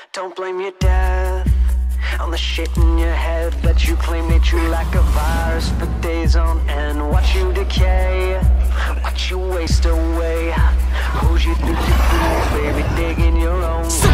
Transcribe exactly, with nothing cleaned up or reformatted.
Don't blame your death on the shit in your head that you claim that you like a virus for days on end. Watch you decay, watch you waste away. Who's you think you fool, baby, digging your own grave.